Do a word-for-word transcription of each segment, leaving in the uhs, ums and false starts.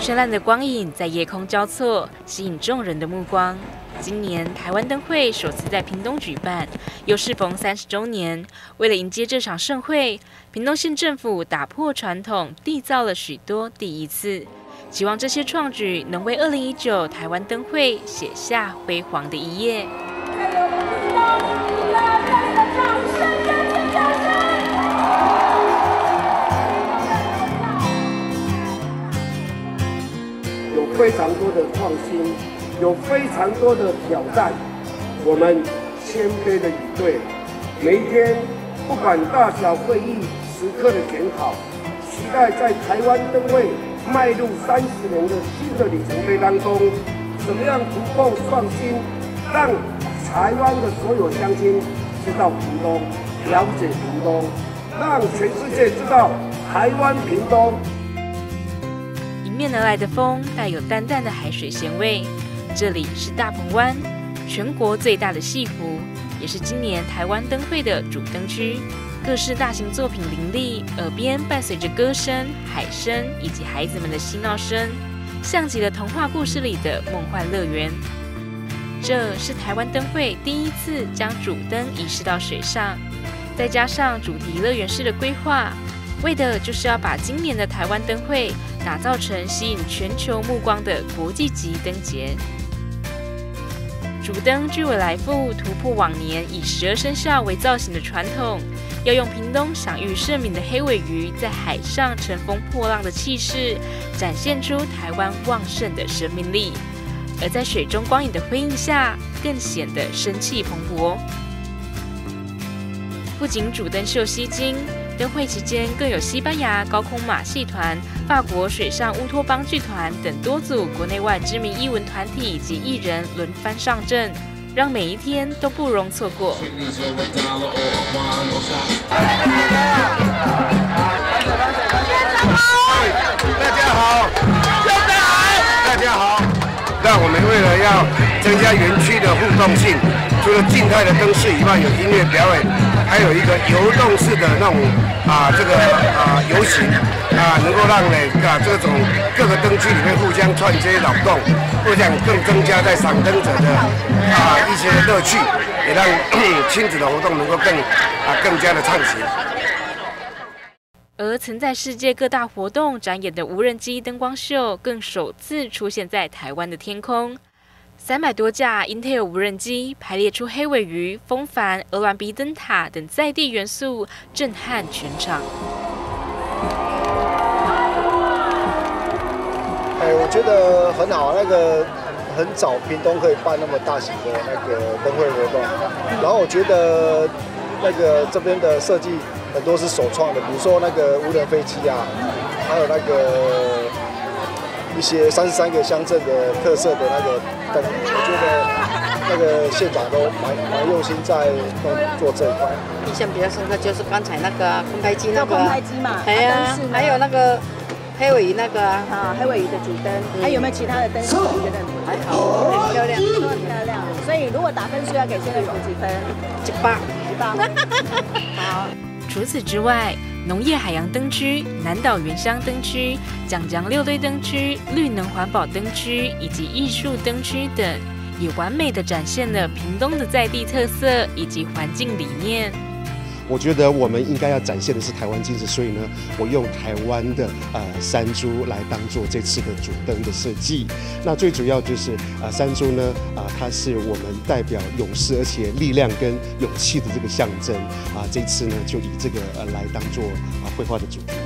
绚烂的光影在夜空交错，吸引众人的目光。今年台湾灯会首次在屏东举办，又适逢三十周年。为了迎接这场盛会，屏东县政府打破传统，缔造了许多第一次。希望这些创举能为二零一九台湾灯会写下辉煌的一页。 有非常多的创新，有非常多的挑战，我们谦卑的以对，每一天不管大小会议，时刻的检讨，期待在台湾灯会迈入三十年的新的里程碑当中，怎么样突破创新，让台湾的所有乡亲知道屏东，了解屏东，让全世界知道台湾屏东。 迎面而来的风带有淡淡的海水咸味。这里是大鹏湾，全国最大的戏湖，也是今年台湾灯会的主灯区。各式大型作品林立，耳边伴随着歌声、海声以及孩子们的嬉闹声，像极了童话故事里的梦幻乐园。这是台湾灯会第一次将主灯移师到水上，再加上主题乐园式的规划，为的就是要把今年的台湾灯会打造成吸引全球目光的国际级灯节。主灯据我来复，突破往年以十二生肖为造型的传统，要用屏东享誉盛名的黑尾鱼在海上乘风破浪的气势，展现出台湾旺盛的生命力。而在水中光影的辉映下，更显得生气蓬勃。不仅主灯秀吸睛，灯会期间更有西班牙高空马戏团、法国水上乌托邦剧团等多组国内外知名艺文团体及艺人轮番上阵，让每一天都不容错过。 大家好，大家好。那我们为了要增加园区的互动性，除了静态的灯饰以外，有音乐表演，还有一个游动式的那种啊这个啊游行啊，能够让呢啊这种各个灯区里面互相串接扰动，互相更增加在赏灯者的啊一些乐趣，也让亲子的活动能够更啊更加的畅行。 而曾在世界各大活动展演的无人机灯光秀，更首次出现在台湾的天空。三百多架 Intel 无人机排列出黑尾鱼、风帆、鹅銮鼻灯塔等在地元素，震撼全场。 哎，我觉得很好，那个很早屏东可以办那么大型的那个灯会活动，然后我觉得那个这边的设计很多是首创的，比如说那个无人飞机啊，还有那个一些三十三个乡镇的特色的那个灯，我觉得那个县长都蛮蛮用心在做这一块。 印象比较深刻就是刚才那个空拍机那个， 空拍机嘛， 还有、啊、还有那个黑尾鱼那个啊， 啊黑尾鱼的主灯，嗯、还有没有其他的灯饰？你觉得还好，很漂亮， 都很漂亮。所以如果打分数要给县政府几分？ 一百， 一百。好。 除此之外，农业海洋灯区、南岛原乡灯区、蒋江六堆灯区、绿能环保灯区以及艺术灯区等，也完美的展现了屏东的在地特色以及环境理念。 我觉得我们应该要展现的是台湾精神，所以呢，我用台湾的呃山猪来当做这次的主灯的设计。那最主要就是啊、呃、山猪呢啊、呃、它是我们代表勇士而且力量跟勇气的这个象征啊、呃，这次呢就以这个呃来当做啊绘画的主题。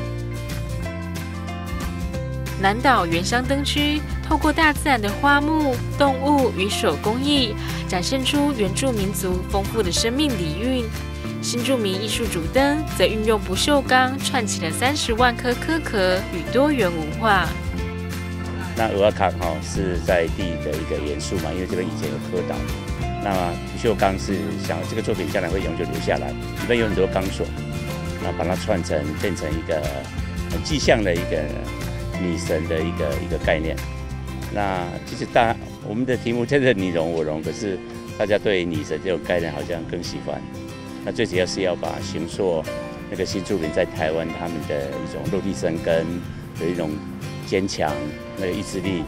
南岛原乡灯区透过大自然的花木、动物与手工艺，展现出原住民族丰富的生命底蕴。新住民艺术主灯则运用不锈钢串起了三十万颗壳壳与多元文化。 那鹅卡哈是在地的一个元素嘛，因为这边以前有蝌蚪。那不锈钢是想这个作品将来会永久留下来，里面有很多钢索，那把它串成变成一个很具象的一个女神的一个一个概念。那其实大我们的题目叫做你荣我荣，可是大家对女神这种概念好像更喜欢。那最主要是要把形塑那个新住民在台湾他们的一种落地生根的一种坚强那个意志力。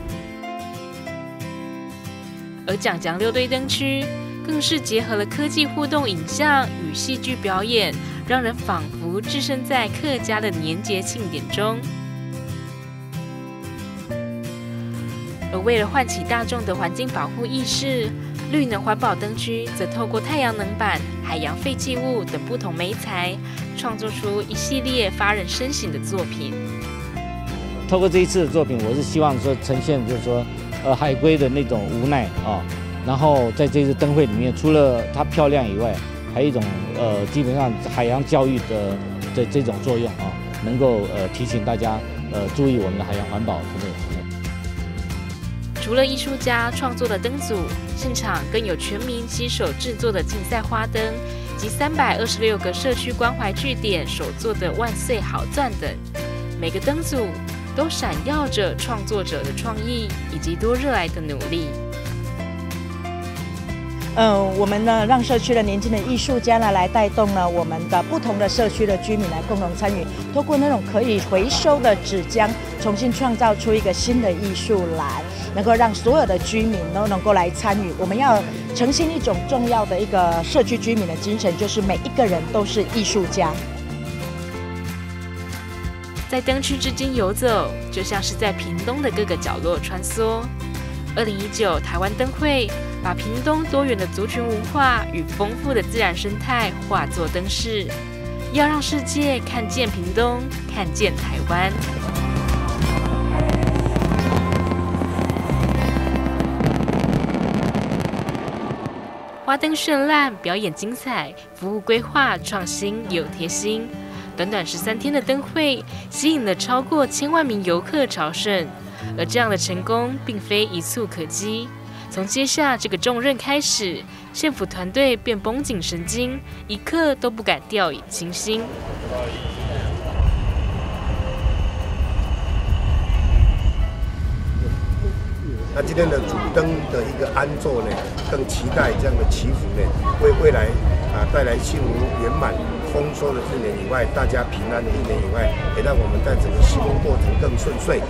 而蒋蒋六堆灯区更是结合了科技互动影像与戏剧表演，让人仿佛置身在客家的年节庆典中。而为了唤起大众的环境保护意识，绿能环保灯区则透过太阳能板、海洋废弃物等不同媒材，创作出一系列发人深省的作品。 透过这一次的作品，我是希望说呈现就是说，呃，海龟的那种无奈啊。然后在这次灯会里面，除了它漂亮以外，还有一种呃，基本上海洋教育的的这种作用啊，能够呃提醒大家呃注意我们的海洋环保之类的。 除了艺术家创作的灯组，现场更有全民携手制作的竞赛花灯，及三百二十六个社区关怀据点手做的万岁好钻等。每个灯组都闪耀着创作者的创意以及多热爱的努力。 嗯，我们呢让社区的年轻的艺术家呢来带动了我们的不同的社区的居民来共同参与，透过那种可以回收的纸浆，重新创造出一个新的艺术来，能够让所有的居民都能够来参与。我们要呈现一种重要的一个社区居民的精神，就是每一个人都是艺术家。 在灯区之间游走，就像是在屏东的各个角落穿梭。二零一九台湾灯会把屏东多元的族群文化与丰富的自然生态化作灯饰，要让世界看见屏东，看见台湾。花灯绚烂，表演精彩，服务规划创新又贴心。短短十三天的灯会，吸引了超过千万名游客朝圣。而这样的成功并非一蹴可及，从接下这个重任开始，县府团队便绷紧神经，一刻都不敢掉以轻心。 那今天的主灯的一个安座呢，更期待这样的祈福呢，为未来啊带来幸福圆满、丰收的一年以外，大家平安的一年以外，也让我们在整个施工过程更顺遂。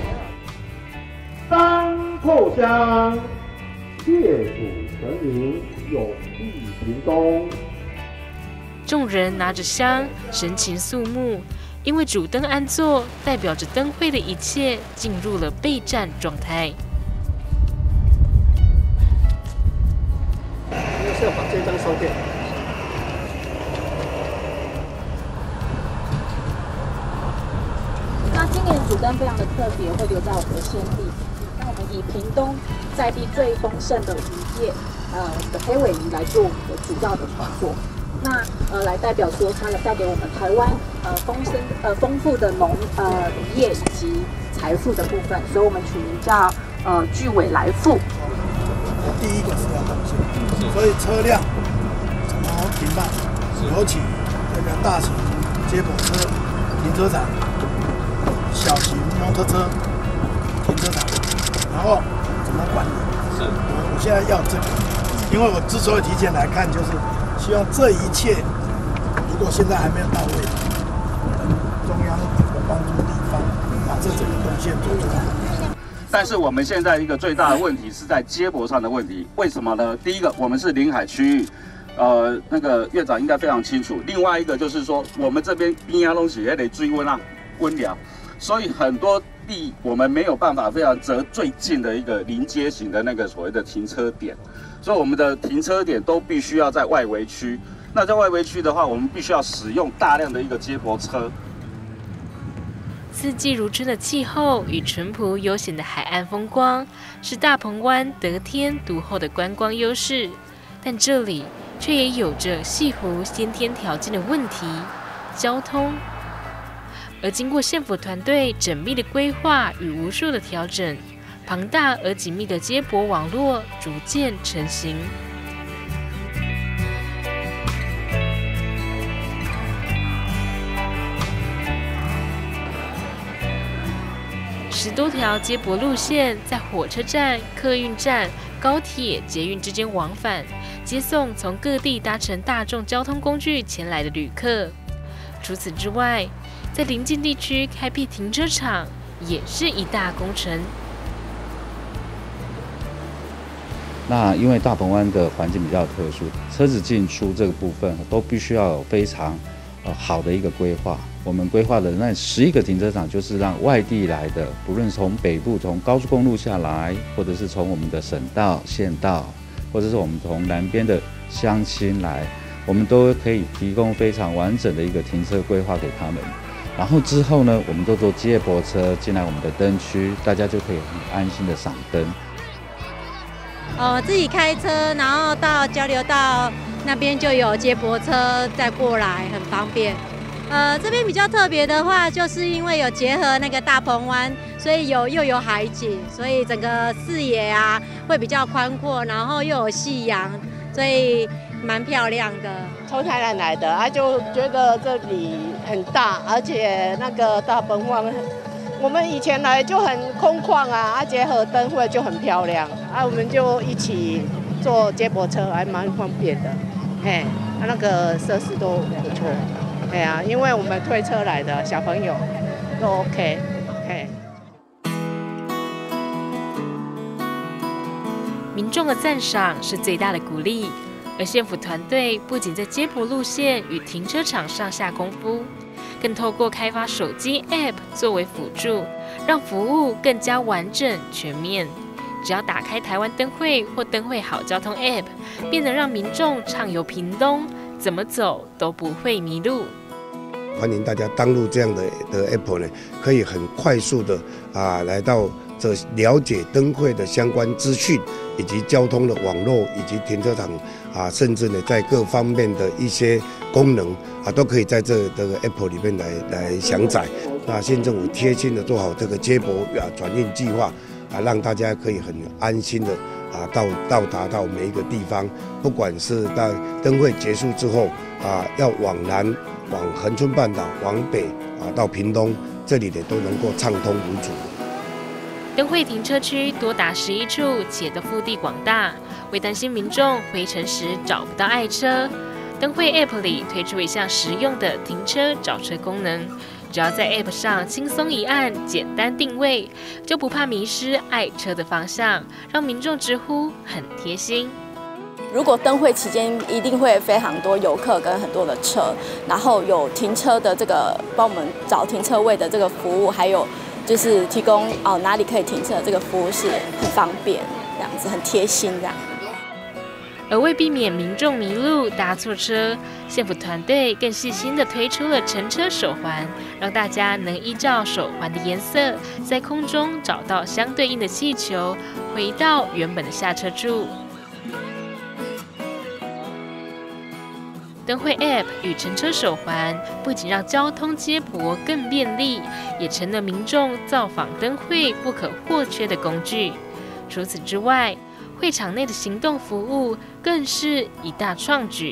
三叩香，谢主神明，永庇屏东。 众人拿着香，神情肃穆，因为主灯安座，代表着灯会的一切进入了备战状态。 是要把这张收掉。 那今年主灯非常的特别，会留在我们的县地。那我们以屏东在地最丰盛的渔业，呃的黑尾鱼来做我们的主要的创作。那呃来代表说它带给我们台湾呃丰盛呃丰富的农呃渔业以及财富的部分，所以我们取名叫呃巨尾来富。 第一个是要动线，所以车辆怎么停放，尤其这个大型接驳车停车场、小型摩托车停车场，然后怎么管理？是，我我现在要这个，因为我之所以提前来看，就是希望这一切，如果现在还没有到位，中央帮助地方把这整个动线做出来。 但是我们现在一个最大的问题是在接驳上的问题，为什么呢？第一个，我们是临海区域，呃，那个院长应该非常清楚。另外一个就是说，我们这边边亚东西也得追温啊，温疗，所以很多地我们没有办法非常择最近的一个临街型的那个所谓的停车点，所以我们的停车点都必须要在外围区。那在外围区的话，我们必须要使用大量的一个接驳车。 四季如春的气候与淳朴悠闲的海岸风光，是大鹏湾得天独厚的观光优势。但这里却也有着潟湖先天条件的问题——交通。而经过县府团队缜密的规划与无数的调整，庞大而紧密的接驳网络逐渐成型。十多条接驳路线在火车站、客运站、高铁、捷运之间往返，接送从各地搭乘大众交通工具前来的旅客。除此之外，在邻近地区开辟停车场， 也是一大工程。 那因为大鹏湾的环境比较特殊，车子进出这个部分都必须要有非常呃好的一个规划。我们规划的那十一个停车场，就是让外地来的，不论从北部从高速公路下来，或者是从我们的省道、县道，或者是我们从南边的乡亲来，我们都可以提供非常完整的一个停车规划给他们。然后之后呢，我们都坐接驳车进来我们的灯区，大家就可以很安心的赏灯。 呃，自己开车，然后到交流道那边就有接驳车再过来，很方便。呃，这边比较特别的话，就是因为有结合那个大鹏湾，所以有又有海景，所以整个视野啊会比较宽阔，然后又有夕阳，所以蛮漂亮的。 从台南来的，啊，就觉得这里很大，而且那个大鹏湾。我们以前来就很空旷啊，啊结合灯会就很漂亮，啊我们就一起坐接驳车，还蛮方便的，嘿，啊那个设施都不错，对啊，因为我们推车来的小朋友都 OK， 嘿。 民众的赞赏是最大的鼓励，而县府团队不仅在接驳路线与停车场上下功夫，更透过开发手机 App 作为辅助，让服务更加完整全面。只要打开台湾灯会或灯会好交通 App， 便能让民众畅游屏东，怎么走都不会迷路。 欢迎大家登录这样的的 App 呢，可以很快速的啊来到这了解灯会的相关资讯，以及交通的网络，以及停车场啊，甚至呢在各方面的一些功能啊，都可以在这这个 App 里面来来详载。那县政府贴心的做好这个接驳啊转运计划啊，让大家可以很安心的啊到到达到每一个地方，不管是在灯会结束之后啊，要往南往恒春半岛往北啊到屏东这里呢都能够畅通无阻。 灯会停车区多达十一处，且的腹地广大，为担心民众回程时找不到爱车，灯会 App 里推出一项实用的停车找车功能，只要在 App 上轻松一按，简单定位，就不怕迷失爱车的方向，让民众直呼很贴心。 如果灯会期间一定会非常多游客跟很多的车，然后有停车的这个帮我们找停车位的这个服务，还有就是提供哦哪里可以停车的这个服务是很方便，这样子很贴心这样。 而为避免民众迷路搭错车，县府团队更细心地推出了乘车手环，让大家能依照手环的颜色，在空中找到相对应的气球，回到原本的下车处。灯会 App 与乘车手环不仅让交通接驳更便利，也成了民众造访灯会不可或缺的工具。除此之外，会场内的行动服务更是一大创举。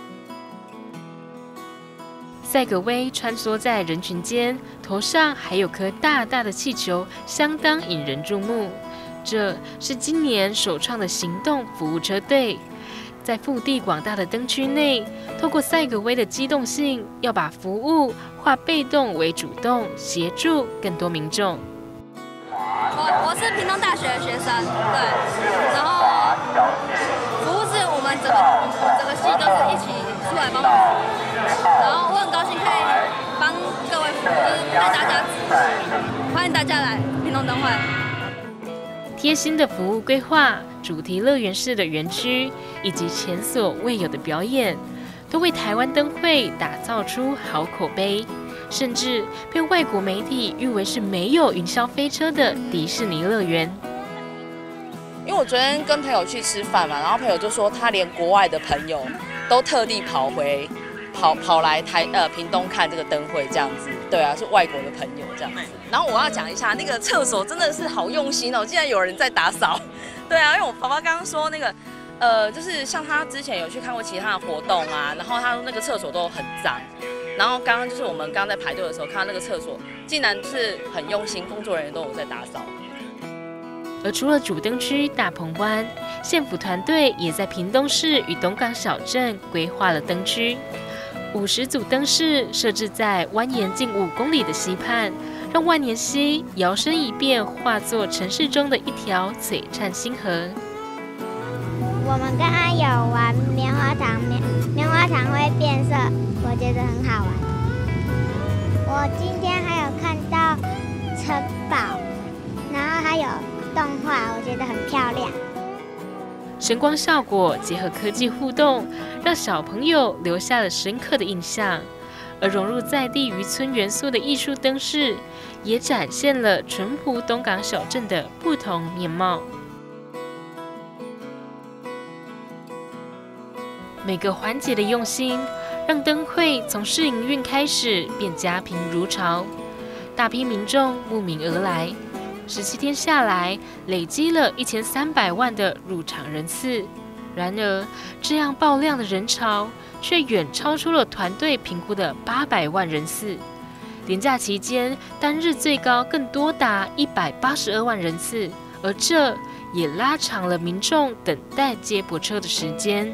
赛格威穿梭在人群间，头上还有颗大大的气球，相当引人注目。这是今年首创的行动服务车队。在腹地广大的灯区内，透过赛格威的机动性，要把服务化被动为主动，协助更多民众。 我我是屏东大学的学生，对，然后服务是我们整个整个系都是一起出来帮忙服务，然后我很高兴可以帮各位服务，就是带大家欢迎大家来屏东灯会。 贴心的服务规划、主题乐园式的园区以及前所未有的表演，都为台湾灯会打造出好口碑，甚至被外国媒体誉为是没有云霄飞车的迪士尼乐园。 因为我昨天跟朋友去吃饭嘛，然后朋友就说他连国外的朋友都特地跑回跑跑来台呃屏东看这个灯会这样子，对啊，是外国的朋友这样子。然后我要讲一下那个厕所真的是好用心哦，竟然有人在打扫。对啊，因为我爸爸刚刚说那个呃，就是像他之前有去看过其他的活动啊，然后他说那个厕所都很脏。然后刚刚就是我们刚刚在排队的时候看到那个厕所，竟然是很用心，工作人员都有在打扫。 而除了主灯区大鹏湾，县府团队也在屏东市与东港小镇规划了灯区。五十组灯饰设置在蜿蜒近五公里的溪畔， 让万年溪摇身一变，化作城市中的一条璀璨星河。 我们刚刚有玩棉花糖，棉棉花糖会变色，我觉得很好玩。我今天还有看到城堡，然后还有动画，我觉得很漂亮。 声光效果结合科技互动，让小朋友留下了深刻的印象。而融入在地渔村元素的艺术灯饰，也展现了淳朴东港小镇的不同面貌。每个环节的用心，让灯会从试营运开始便家贫如潮，大批民众慕名而来。十七天下来，累积了一千三百万的入场人次。然而，这样爆量的人潮，却远超出了团队评估的八百万人次。连假期间，单日最高更多达一百八十二万人次，而这也拉长了民众等待接驳车的时间。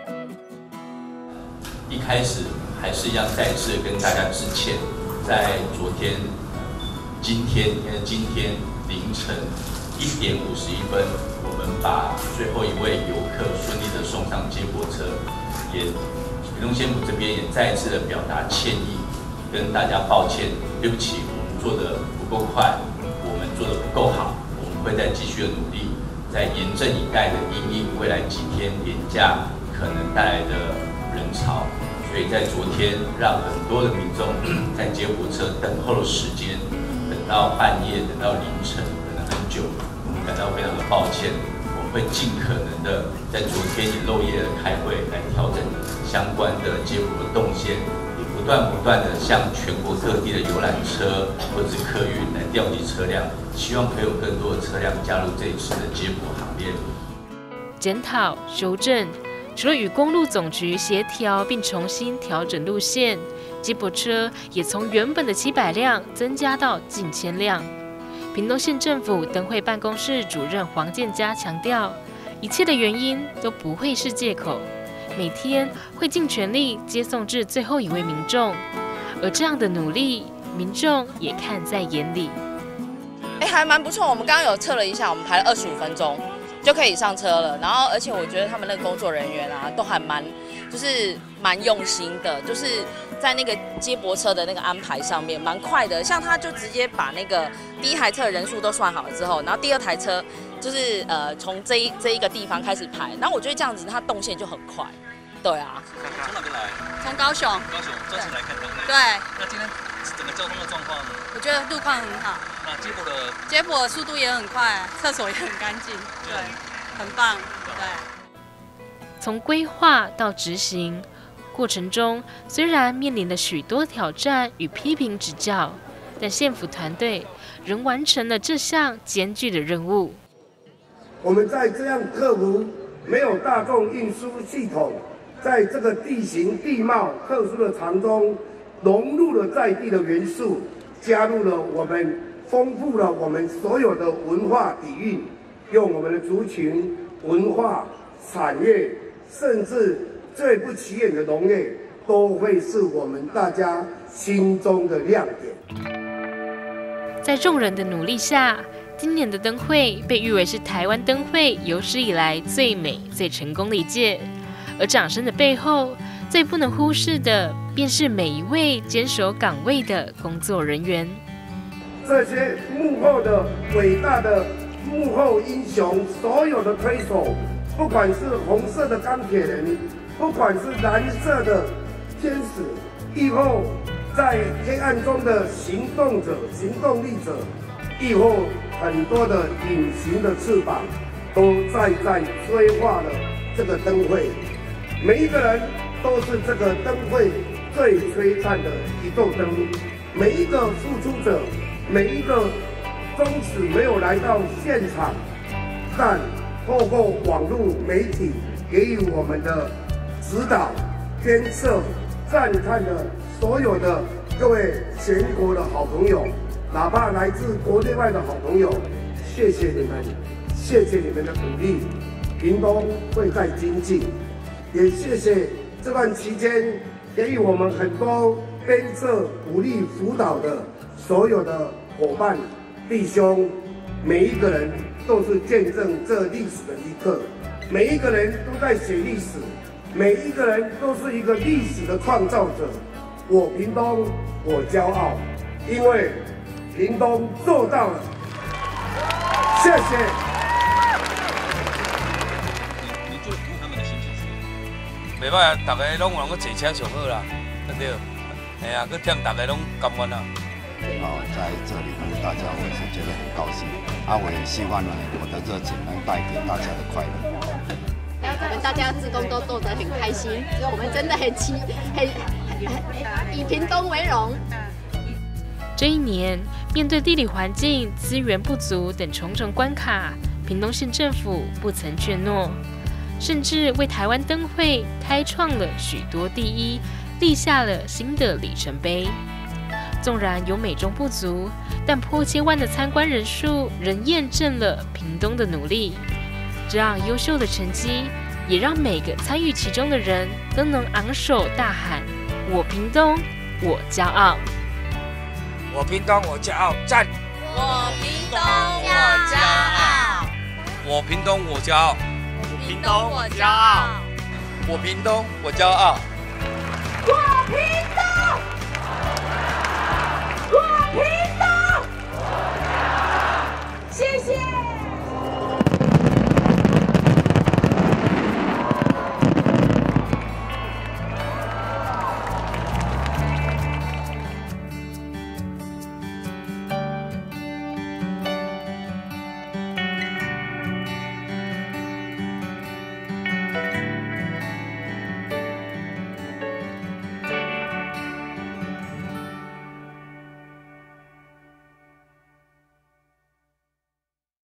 一开始还是一样再次跟大家致歉，在昨天、今天，因为今天凌晨一点五十一分，我们把最后一位游客顺利的送上接驳车，也屏东县府这边也再一次的表达歉意，跟大家抱歉，对不起，我们做的不够快，我们做的不够好，我们会再继续的努力，在严阵以待的因应未来几天连假可能带来的人潮。所以在昨天，让很多的民众在接驳车等候的时间，等到半夜，等到凌晨，等了很久，我们感到非常的抱歉。我们会尽可能的在昨天也漏夜的开会，来调整相关的接驳的动线，也不断不断的向全国各地的游览车或者是客运来调集车辆，希望可以有更多的车辆加入这一次的接驳行列。 检讨、修正。除了与公路总局协调并重新调整路线，接驳车也从原本的七百辆增加到近千辆。屏东县政府灯会办公室主任黄建嘉强调，一切的原因都不会是借口，每天会尽全力接送至最后一位民众，而这样的努力，民众也看在眼里。 哎，还蛮不错，我们刚刚有测了一下，我们排了二十五分钟。就可以上车了，然后而且我觉得他们那个工作人员啊，都还蛮，就是蛮用心的，就是在那个接驳车的那个安排上面蛮快的。像他就直接把那个第一台车的人数都算好了之后，然后第二台车就是呃从这一这一个地方开始排，然后我觉得这样子它动线就很快。对啊。 从哪边来？ 从高雄。 高雄专程来看灯会。 对。 那今天整个交通的状况呢？ 我觉得路况很好。 那接驳的接驳速度也很快，厕所也很干净，对，很棒，对。 从规划到执行过程中，虽然面临了许多挑战与批评指教，但县府团队仍完成了这项艰巨的任务。 我们在这样克服没有大众运输系统，在这个地形地貌特殊的场中，融入了在地的元素，加入了我们。丰富了我们所有的文化底蕴，用我们的族群、文化、产业，甚至最不起眼的农业，都会是我们大家心中的亮点。 在众人的努力下，今年的灯会被誉为是台湾灯会有史以来最美、最成功的一届。而掌声的背后，最不能忽视的，便是每一位坚守岗位的工作人员。 这些幕后的伟大的幕后英雄，所有的推手，不管是红色的钢铁人，不管是蓝色的天使，亦或在黑暗中的行动者、行动力者，亦或很多的隐形的翅膀，都在在催化了这个灯会。每一个人都是这个灯会最璀璨的一座灯，每一个付出者。每一个终此没有来到现场，但透过网络媒体给予我们的指导、鞭策、赞叹的所有的各位全国的好朋友，哪怕来自国内外的好朋友，谢谢你们，谢谢你们的鼓励，屏东会再精进，也谢谢这段期间给予我们很多鞭策、鼓励、辅导的所有的伙伴、弟兄，每一个人都是见证这历史的一刻，每一个人都在写历史，每一个人都是一个历史的创造者。我屏东，我骄傲，因为屏东做到了。谢谢。 你就图他们的心情是？ 袂歹啊，大家拢有人去坐车上好啦，对不对？哎呀，去添大家拢甘愿啦。 哦，在这里跟大家，我也是觉得很高兴。啊，我也希望呢，我的热情能带给大家的快乐。 我们大家志工都做得很开心，我们真的很期很很以屏东为荣。 这一年，面对地理环境、资源不足等重重关卡，屏东县政府不曾怯懦，甚至为台湾灯会开创了许多第一，立下了新的里程碑。纵然有美中不足，但破千万的参观人数仍验证了屏东的努力。这样优秀的成绩，也让每个参与其中的人都能昂首大喊：“我屏东，我骄傲！” 我屏东，我骄傲！赞！ 我屏东，我骄傲！ 我屏东，我骄傲！ 屏东，我骄傲！ 我屏东，我骄傲！ 我屏东，我屏东，谢谢。